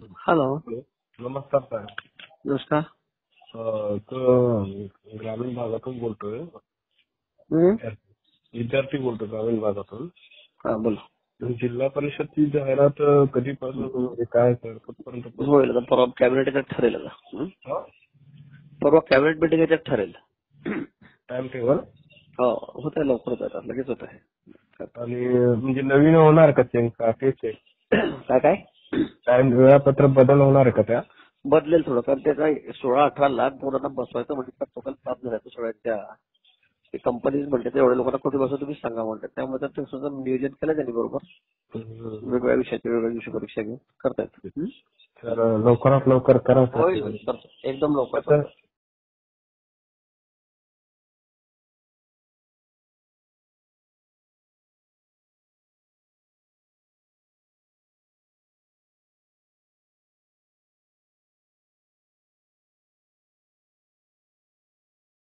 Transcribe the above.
Hello. नमस्कार साहेब. नमस्कार. ग्रामीण भागातून बोलतोय. हं? विद्यार्थी बोलतो ग्रामीण भागातून. हा बोला. जिल्हा परिषदची जाहिरात कधीपासून म्हणजे काय सर कुठपर्यंत होईल आता परवा कॅबिनेट याच्यात ठरेल आता. हा? परवा कॅबिनेट मिटिंग याच्यात ठरेल. टाइम टेबल हो होत आहे, लवकर होत आहे, लगेच होत आहे. आणि म्हणजे नवीन होणार का चेंज का तेच आहे? काय काय टाइम वेळापत्रक बदल होणार का त्या? बदलेल थोडं, कारण ते काय 16-18 लाख पोरांना बसवायचं म्हणजे टोटल प्राप्त झालं सगळ्यांच्या कंपनीज म्हणतात एवढ्या लोकांना कुठे बसवा तुम्ही सांगा म्हणतात. त्यामुळे ते सुद्धा नियोजन केलं त्यांनी बरोबर. वेगवेगळ्या विषयाचे वेगवेगळ्या दिवशी परीक्षा घेऊन करतायत. तर लवकरात लवकर करा सर. होईल, एकदम लवकर.